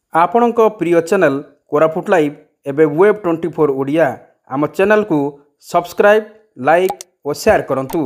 आपणक प्रिय channel Koraput live एवं web 24 Odia आम चैनल को सब्सक्राइब लाइक और शेयर करंतु।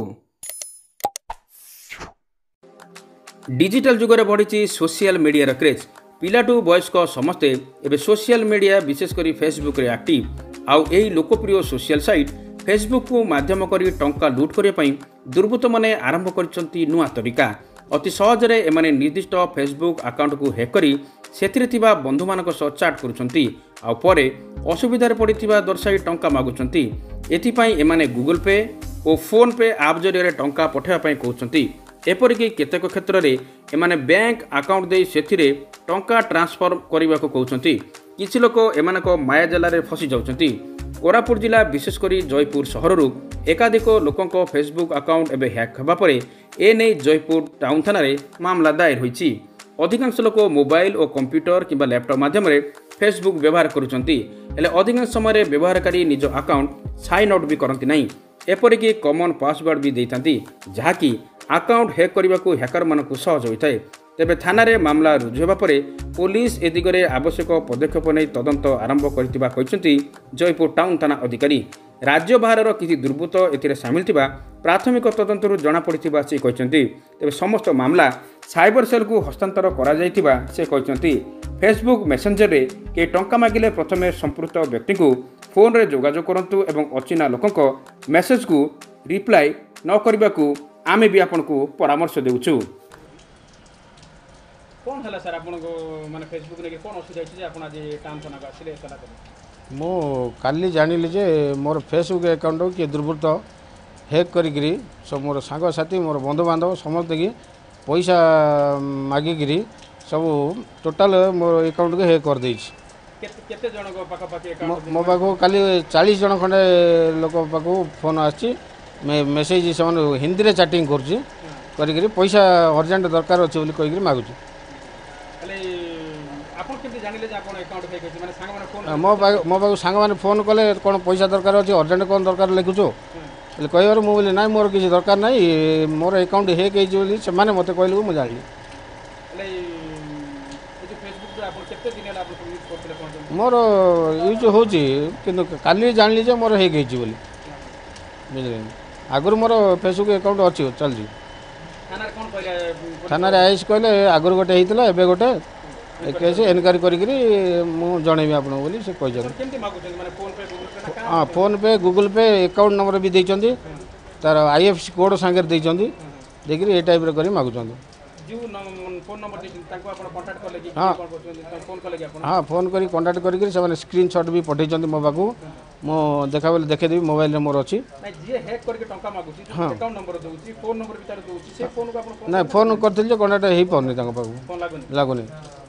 डिजिटल जुगरे बढ़ी सोशल मीडिया क्रेज पिलाठू वयस्क समस्ते एवं सोशल मीडिया विशेषकर फेसबुक रे एक्टिव आउ यही लोकप्रिय सोशल साइट फेसबुक को माध्यम करी टंका लुट करने दुर्बृत्त मैंने आरंभ कर नुआ तरीका अति सहजरे एमाने निर्दिष्ट फेसबुक अकाउंट को हैक करी सेथिरे थिबा बंधु मानक सह चैट करुछंती आउ परे असुविधार पड़िथिबा दर्शाई टंका मागुछंती। एथिपाई एमाने गूगल पे और फोन पे आप जरिए टंका पठाइबा पई कहउछंती। एपरिकी केतेक क्षेत्र में एमाने बैंक अकाउंट दे सेथिरे टंका ट्रांसफर करने कहउछंती। किछि लोक एमानक माया जाल फसी जाउछंती। कोरापुट जिला विशेषकर जयपुर सहरु एकाधिक लोकंक फेसबुक अकाउंट एवं हैक होगा पर एने जयपुर टाउन थाना मामला दायर होईछि। अधिकांश लोक मोबाइल और कंप्यूटर किंबा लैपटॉप माध्यम फेसबुक व्यवहार करुछंती हेले अधिकांश समय व्यवहारकारी निज अकाउंट साइन आउट भी करती नहीं। एपरिकी कॉमन पासवर्ड भी देइथांती जहाँकि अकाउंट हैक करने को हैकर मानक सहज होता है। तेबे थाना रे मामला रुजु होगा पर पुलिस ए दिगरे आवश्यक पदक्षेप नहीं तदंत आरंभ करथिबा कहिसंती जयपुर टाउन थाना अधिकारी। राज्य बाहर किसी दुर्बृत्त एथिरे सामिल थिबा प्राथमिक तदंतरू जना पड़िथिबा से कहिसंती। तेबे समस्त मामला साइबर सेल को हस्तांतर करा जायथिबा से कहिसंती। फेसबुक मेसेंजर रे के टंका मागिले प्रथमे संपृक्त व्यक्ति को फोन रे जोगाजोग करंतु एवं अचिना लोकंक मेसेज को रिप्लाई न करबा को आमे भी आपनको परामर्श देउछु। कौन है सर आपन को माने फेसबुक ने कौन असुविधा है जे आपन आज टाउन थाना का आसिले सला कर मो काली जानिली जे मोर फेसबुक अकाउंट के दुर्बृत्त हैक करिगिरी सब मोर सांग साथी मोर बंधु बांधव समस्त की पैसा मागिगिरी सब टोटल मोर अकाउंट के हैक कर देइछ। केते जण को पाका पाकी अकाउंट मो पाको काली 40 जण खंडे लोक पाको फोन आछि मेसेज से हिंदी रे चैटिंग करछि करिगिरी पैसा अर्जेंट दरकार अछि बोली कहिगिरी मागुछि। मो पाक सांग मैंने फोन कले कौन पैसा दरकार अच्छे अर्जेंट कौन दरकार लिखुच कह मुझे ना मोर किसी दरकार ना मोर अकाउंट हैक से मत कहलू मुझे जानी मोर यूज हो काली जानी मोर हैक बोली बुझे आगुरी मोर फेसबुक अकाउंट अच्छी चलती थाना आईस कहले आगुरी गोटे होता एवं गोटे केस एनक्वारी करी जनइबी आपको बोली से हाँ फोन पे गूगल पे अकाउंट नंबर भी देइचंदी तार IFSC कोड सांगे देइचंदी देखिए ये टाइप कर मागुचंदी। हाँ फोन करी कांटेक्ट करी से स्क्रीनशॉट भी पठेइचंदी मो पाखु मो देखा बोले देखेदेवी मोबाइल रे मोर अच्छी हाँ ना फोन करथिल कांटेक्ट हो पारनी पाखु लगुनि।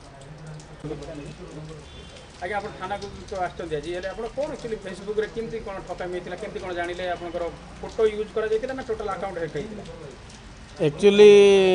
आगे आप थाना को तो आछन आज हेले आपण कोन एक्चुअली फेसबुक रे केमती कोन ठका मिथिला केमती कोन जानिले आपनकर फोटो यूज करा जायतिला ना टोटल अकाउंट हैक हैतिला। एक्चुअली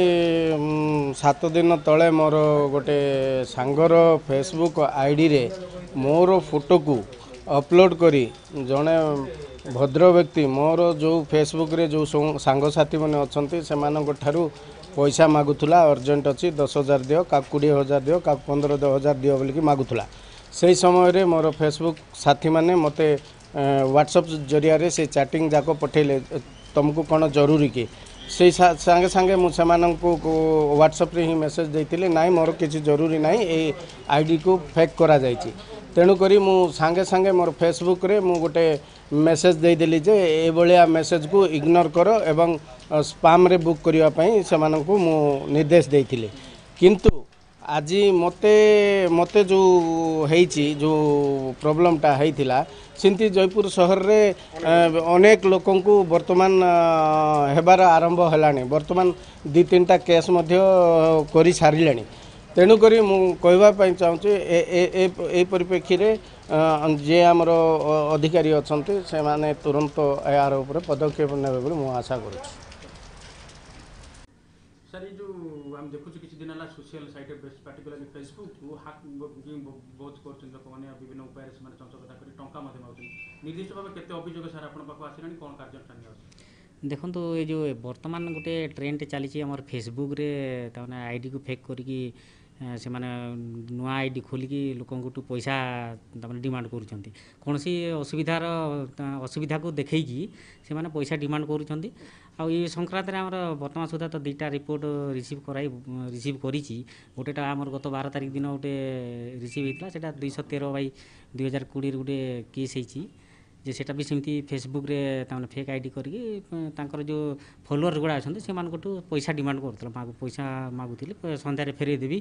7 दिन तले मोर गोटे सांगर फेसबुक आईडी रे मोर फोटो को अपलोड करी जड़े भद्र व्यक्ति मोर जो फेसबुक रे जो सांग साथी मैंने अच्छा से पैसा मागुला अर्जेंट अच्छी 10,000 दियो का 20,000 दियो का 15,000 दियो बोलिकी मागुला से समय रे मोर फेसबुक साथी मैंने मते व्हाट्सएप जरिया रे से चैटिंग जाक पठेले तुमको कौन जरूरी कि से सांगे सांगे मुझे व्हाट्सएप रे ही मेसेज देते ना मोर किसी जरूरी ना ये आईडी को फेक करा जाइए तेणुकरी मु सांगे सांगे मोर फेसबुक रे मु गोटे मेसेज देदेली जे ए भलिया मेसेज को इग्नोर कर एवं स्पैम रे बुक करिया पई से मानकु मु निर्देश देइथिले किंतु आज मते मते जो हेची जो प्रॉब्लम टा हेतिला सिंती जयपुर शहर रे अनेक लोकन को वर्तमान हेबार आरंभ हलानी वर्तमान 2-3टा केस मध्य करि सारिलानी तेणुक मु कहवाई चाहूँगी ए परिप्रेक्षी जे आमर अधिकारी अच्छा से माने तुरंत यार ऊपर पदक्षेप ने मु आशा करुँ। सर ये जो हम देखु किसी दिन है सोशल साइट पार्टिकुलरली फेसबुक को हाक बहुत कर विभिन्न उपाय से चंचलता कर टंका निर्दिष्ट भाव केते अभियोग सर आपन पाखु आसिलानी कोन कार्यानुष्ठान देखो ये जो वर्तमान गोटे ट्रेंड चली आम फेसबुक रे आईडी को फेक करके ସେମାନେ ନୂଆ ଆଇଡି ଖୋଲିକି ଲୋକଙ୍କଠୁ ପଇସା ତାମାନେ ଡିମାଣ୍ଡ କରୁଛନ୍ତି। କୌଣସି ଅସୁବିଧାକୁ ଦେଖେଇକି ସେମାନେ ପଇସା ଡିମାଣ୍ଡ କରୁଛନ୍ତି। ଆଉ ଏ ସଂକ୍ରାନ୍ତରେ ଆମର ବର୍ତ୍ତମାନ ସୁଦ୍ଧା ତ 2ଟା ରିପୋର୍ଟ ରିସିଭ୍ କରିଛି। ଗୋଟେଟା ଆମର ଗତ 12 ତାରିଖ ଦିନ ଗୋଟେ ରିସିଭ୍ ହେଇଥିଲା, ସେଇଟା 213/2020 ଗୋଟେ କେସ୍ ହେଇଛି ଯେ ସେଟା ବି ସେମିତି ଫେସବୁକ୍ରେ ତାମାନେ ଫେକ୍ ଆଇଡି କରିକି ତାଙ୍କର ଯେଉଁ ଫଲୋଅର୍ସ ଗୁଡ଼ା ଅଛନ୍ତି ସେମାନଙ୍କଠୁ ପଇସା ଡିମାଣ୍ଡ କରୁଥିଲା, ପଇସା ମାଗୁଥିଲେ, ସନ୍ଧ୍ୟାରେ ଫେରେଇ ଦେବି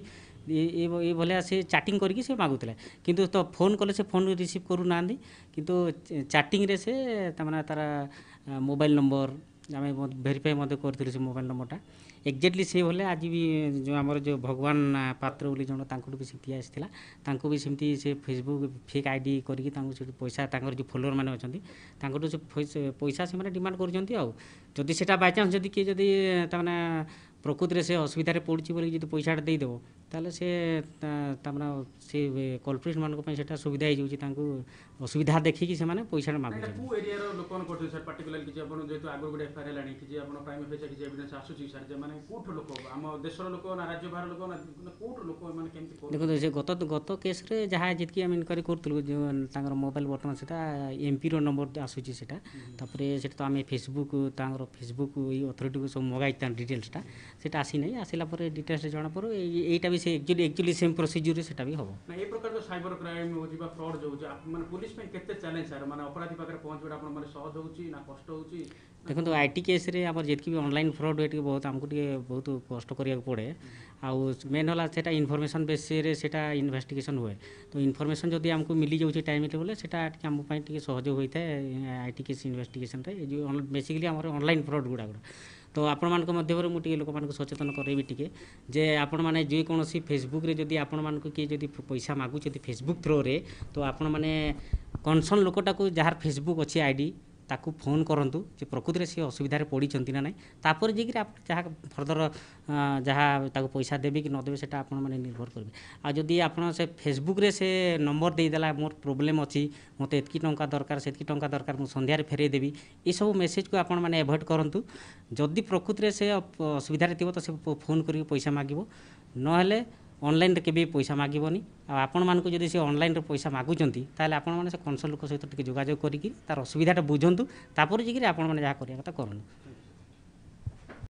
ଏଇଭଳିଆ ସେ ଚାଟିଂ କରିକି ସେ ମାଗୁଥିଲେ। କିନ୍ତୁ ତ ଫୋନ୍ କଲେ ସେ ଫୋନ୍ ରିସିଭ୍ କରୁନାହାନ୍ତି, କିନ୍ତୁ ଚାଟିଂରେ ସେ ତାମାନେ ତାର ମୋବାଇଲ୍ ନମ୍ବର ଆମେ ଭେରିଫାଏ ମଧ୍ୟ କରିଥିଲୁ ସେ ମୋବାଇଲ୍ ନମ୍ବରଟା ଏକ୍ଜାକ୍ଟଲି ସେଇଭଳିଆ। ଆଜି ବି ଯେଉଁ ଆମର ଯେଉଁ ଭଗବାନ ପାତ୍ର ବୋଲି ଜଣେ ତାଙ୍କଠୁ ବି ସେମିତି ଆସିଥିଲା, ତାଙ୍କୁ ବି ସେମିତି ସେ ଫେସବୁକ୍ ଫେକ୍ ଆଇଡି କରିକି ତାଙ୍କୁ ସେଠି ପଇସା ତାଙ୍କର ଯେଉଁ ଫଲୋଅର୍ ମାନେ ଅଛନ୍ତି ତାଙ୍କଠୁ ସେ ପଇସା ସେମାନେ ଡିମାଣ୍ଡ କରୁଛନ୍ତି। ଆଉ ଯଦି ସେଇଟା ବାଇଚାନ୍ସ ଯଦି କିଏ ଯଦି ତାମାନେ ପ୍ରକୃତିରେ ସେ ଅସୁବିଧାରେ ପଡ଼ୁଛି ବୋଲି ଯଦି ପଇସାଟା ଦେଇଦେବ ତାହେଲେ ସେ ତାମାନେ ସେ କଲପ୍ରିଟ୍ମାନଙ୍କ ପାଇଁ ସେଇଟା ସୁବିଧା ହେଇଯାଉଛି, ତାଙ୍କୁ ଅସୁବିଧା ଦେଖିକି ସେମାନେ ପଇସାଟା ମାଗୁଛନ୍ତି। କେଉଁ ଏରିଆର ଲୋକମାନେ କରୁଛନ୍ତି ସାର୍ ପାର୍ଟିକୁଲାର କିଛି ଆପଣ ଯେହେତୁ ଆଗରୁ ଗୋଟେ ଏଫଆଇଆର୍ ହେଲାଣି କିଛି ଆପଣ ପ୍ରାଇମ୍ ଅଫିସର କିଛି ଏଭିଡେନ୍ସ ଆସୁଛି ସାର୍ ଯେ ମାନେ କେଉଁଠୁ ଲୋକ ଆମ ଦେଶର ଲୋକ ନା ରାଜ୍ୟ ବାହାର ଲୋକ ନା କେଉଁଠୁ ଲୋକ ମାନେ କେମିତି? ଦେଖନ୍ତୁ ସେ ଗତ କେସ୍ରେ ଯାହା ଯେତିକି ଆମେ ଇନକ୍ୱାରି କରୁଥିଲୁ ଯେଉଁ ତାଙ୍କର ମୋବାଇଲ୍ ବର୍ତ୍ତମାନ ସେଇଟା ଏମ୍ପିର ନମ୍ବର ଆସୁଛି ସେଇଟା, ତାପରେ ସେଟା ତ ଆମେ ତାଙ୍କର ଫେସବୁକ୍ ଏଇ ଅଥରିଟିକୁ ସବୁ ମଗାଇ ତାଙ୍କ ଡିଟେଲ୍ସଟା ସେଇଟା ଆସିନାହିଁ, ଆସିଲା ପରେ ଡିଟେଲ୍ସ ଜଣାପଡ଼ିବ। ଏଇଟା ବି ସେ ଏକ୍ଚୁଆଲି ସେମ୍ ପ୍ରୋସିଜ୍ୟୁରରେ ସେଇଟା ବି ହେବ। ନା ଏ ପ୍ରକାର ଯେଉଁ ସାଇବର କ୍ରାଇମ୍ ହେଉଛି ବା ଫ୍ରଡ୍ ହେଉଛି ମାନେ ପୋଲିସ ପାଇଁ କେତେ ଚ୍ୟାଲେଞ୍ଜ ସାର୍, ମାନେ ଅପରାଧୀ ପାଖରେ ପହଞ୍ଚିବାଟା ଆପଣ ମାନେ ସହଜ ହେଉଛି ନା କଷ୍ଟ ହେଉଛି? ଦେଖନ୍ତୁ ଆଇଟି କେସ୍ରେ ଆମର ଯେତିକି ବି ଅନଲାଇନ୍ ଫ୍ରଡ୍ ହୁଏ ଟିକେ ଆମକୁ ଟିକେ ବହୁତ କଷ୍ଟ କରିବାକୁ ପଡ଼େ। ଆଉ ମେନ୍ ହେଲା ସେଇଟା ଇନଫର୍ମେସନ୍ ବେସିସ୍ରେ ସେଇଟା ଇନଭେଷ୍ଟିଗେସନ୍ ହୁଏ, ତ ଇନଫର୍ମେସନ୍ ଯଦି ଆମକୁ ମିଳିଯାଉଛି ଟାଇମ୍ରେ ବୋଲେ ସେଇଟା ଟିକେ ଆମ ପାଇଁ ଟିକେ ସହଜ ହୋଇଥାଏ ଆଇଟି କେସ୍ ଇନଭେଷ୍ଟିଗେସନ୍ରେ। ଏ ଯେଉଁ ବେସିକାଲି ଆମର ଅନଲାଇନ୍ ଫ୍ରଡ୍ ଗୁଡ଼ାକ ତ ଆପଣମାନଙ୍କ ମଧ୍ୟରୁ ମୁଁ ଟିକେ ଲୋକମାନଙ୍କୁ ସଚେତନ କରାଇବି ଟିକେ ଯେ ଆପଣମାନେ ଯେକୌଣସି ଫେସବୁକ୍ରେ ଯଦି ଆପଣମାନଙ୍କୁ କିଏ ଯଦି ପଇସା ମାଗୁଛନ୍ତି ଫେସବୁକ୍ ଥ୍ରୋରେ, ତ ଆପଣମାନେ କନସର୍ନ ଲୋକଟାକୁ ଯାହାର ଫେସବୁକ୍ ଅଛି ଆଇଡି ତାକୁ ଫୋନ୍ କରନ୍ତୁ ଯେ ପ୍ରକୃତିରେ ସେ ଅସୁବିଧାରେ ପଡ଼ିଛନ୍ତି ନା ନାହିଁ, ତାପରେ ଯାଇକି ଆପଣ ଯାହା ଫର୍ଦର ଯାହା ତାକୁ ପଇସା ଦେବେ କି ନ ଦେବେ ସେଇଟା ଆପଣମାନେ ନିର୍ଭର କରିବେ। ଆଉ ଯଦି ଆପଣ ସେ ଫେସବୁକ୍ରେ ସେ ନମ୍ବର ଦେଇଦେଲା ମୋର ପ୍ରୋବ୍ଲେମ୍ ଅଛି, ମୋତେ ଏତିକି ଟଙ୍କା ଦରକାର ସେତିକି ଟଙ୍କା ଦରକାର ମୁଁ ସନ୍ଧ୍ୟାରେ ଫେରେଇ ଦେବି, ଏସବୁ ମେସେଜ୍କୁ ଆପଣମାନେ ଆଭଏଡ଼୍ କରନ୍ତୁ। ଯଦି ପ୍ରକୃତିରେ ସେ ଅସୁବିଧାରେ ଥିବ ତ ସେ ଫୋନ୍ କରିକି ପଇସା ମାଗିବ, ନହେଲେ ଅନଲାଇନ୍ରେ କେବେ ପଇସା ମାଗିବନି। ଆଉ ଆପଣମାନଙ୍କୁ ଯଦି ସେ ଅନଲାଇନ୍ରେ ପଇସା ମାଗୁଛନ୍ତି ତାହେଲେ ଆପଣମାନେ ସେ କନସର୍ନ ଲୋକ ସହିତ ଟିକେ ଯୋଗାଯୋଗ କରିକି ତାର ଅସୁବିଧାଟା ବୁଝନ୍ତୁ, ତାପରେ ଯାଇକି ଆପଣମାନେ ଯାହା କରିବା କଥା କରନ୍ତୁ।